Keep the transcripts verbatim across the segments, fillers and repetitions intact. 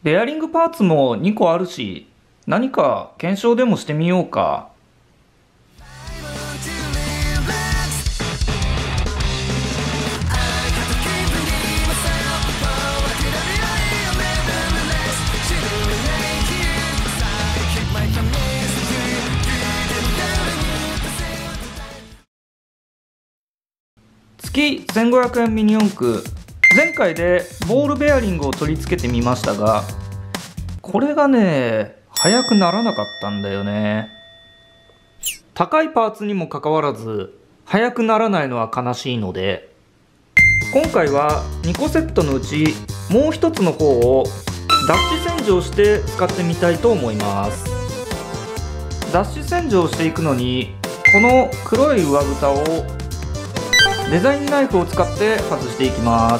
ベアリングパーツもにこあるし、何か検証でもしてみようか。月せんごひゃくえんミニ四駆、前回でボールベアリングを取り付けてみましたが、これがね速くならなかったんだよね。高いパーツにもかかわらず速くならないのは悲しいので、今回はにこセットのうちもう一つの方を脱脂洗浄して使ってみたいと思います。脱脂洗浄していくのに、この黒い上蓋をデザインナイフを使って外していきます。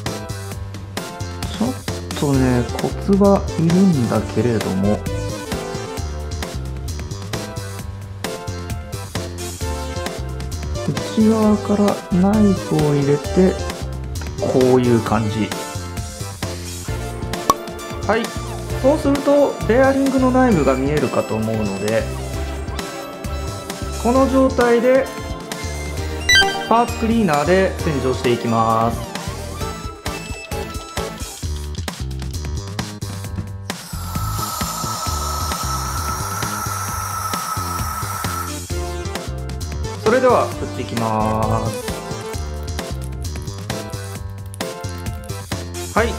ちょっとねコツはいるんだけれども、内側からナイフを入れてこういう感じ。はい、そうするとベアリングの内部が見えるかと思うので、この状態でパーツクリーナーで洗浄していきます。それでは振っていきます。はい、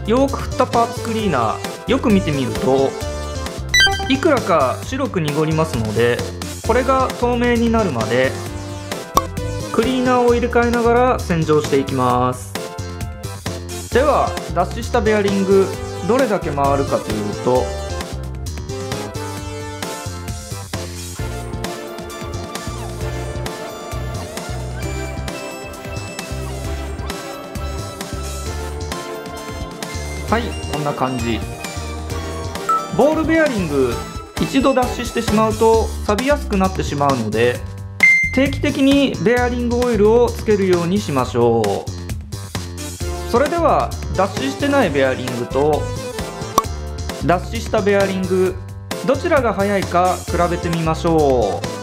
よく振ったパーツクリーナー、よく見てみるといくらか白く濁りますので、これが透明になるまでクリーナーを入れ替えながら洗浄していきます。では脱脂したベアリングどれだけ回るかというと、はい、こんな感じ。ボールベアリング一度脱脂してしまうと錆びやすくなってしまうので、定期的にベアリングオイルをつけるようにしましょう。それでは脱脂してないベアリングと脱脂したベアリング、どちらが速いか比べてみましょう。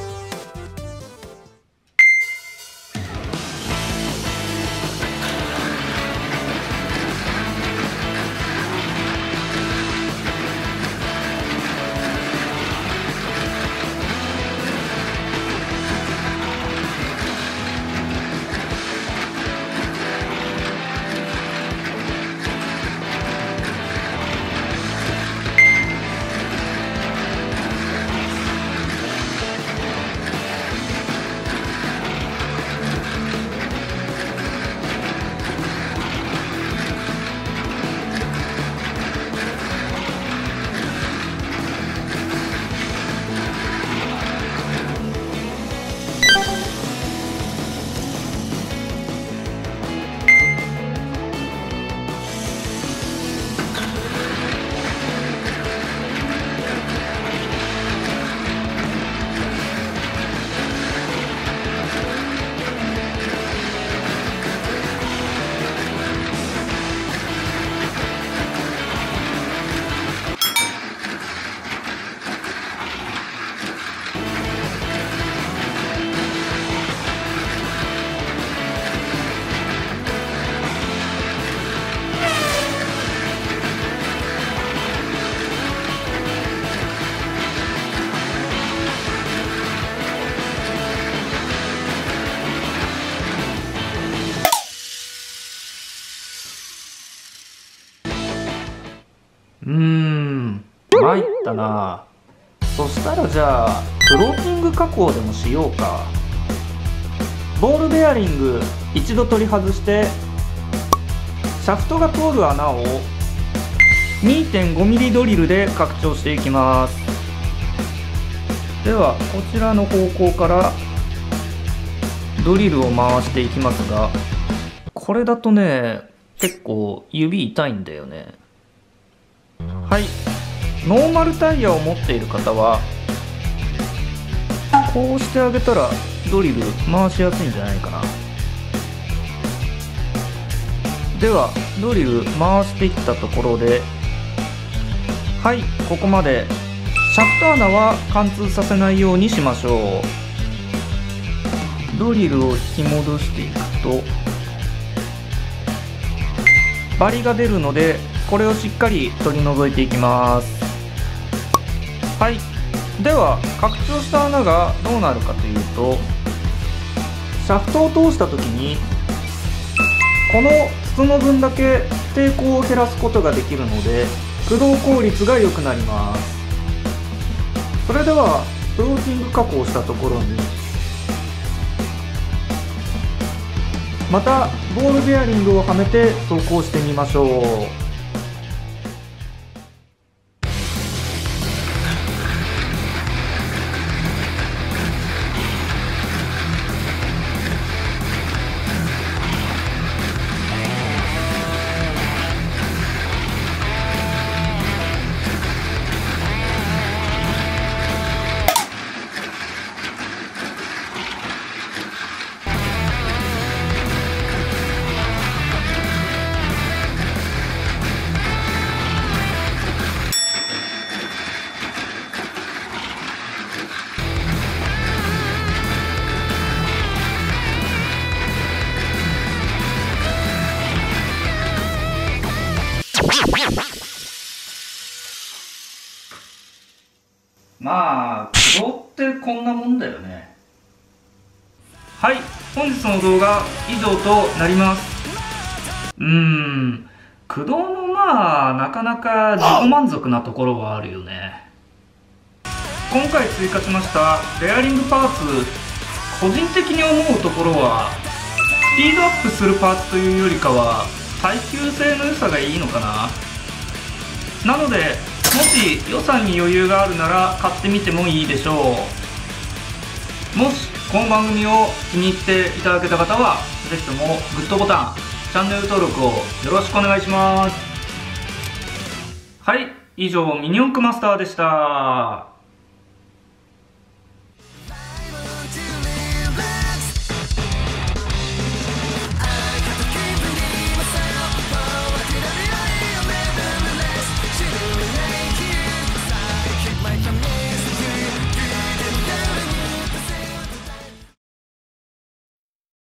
うーん、参ったな。そしたらじゃあフローティング加工でもしようか。ボールベアリング一度取り外して、シャフトが通る穴を にてんごミリ ドリルで拡張していきます。ではこちらの方向からドリルを回していきますが、これだとね結構指痛いんだよね。はい、ノーマルタイヤを持っている方はこうしてあげたらドリル回しやすいんじゃないかな。 ではドリル回していったところで、はい、ここまで。シャフト穴は貫通させないようにしましょう。ドリルを引き戻していくとバリが出るので、これをしっかり取り除いていきます。はい、では拡張した穴がどうなるかというと、シャフトを通した時にこの筒の分だけ抵抗を減らすことができるので、駆動効率が良くなります。それではフローティング加工したところにまたボールベアリングをはめて走行してみましょう。まあ駆動ってこんなもんだよね。はい、本日の動画以上となります。うーん駆動のまあなかなか自己満足なところはあるよね。今回追加しましたベアリングパーツ、個人的に思うところはスピードアップするパーツというよりかは耐久性の良さがいいのかな。なのでもし予算に余裕があるなら買ってみてもいいでしょう。もしこの番組を気に入っていただけた方はぜひともグッドボタン、チャンネル登録をよろしくお願いします。はい、以上ミニ四駆マスターでした。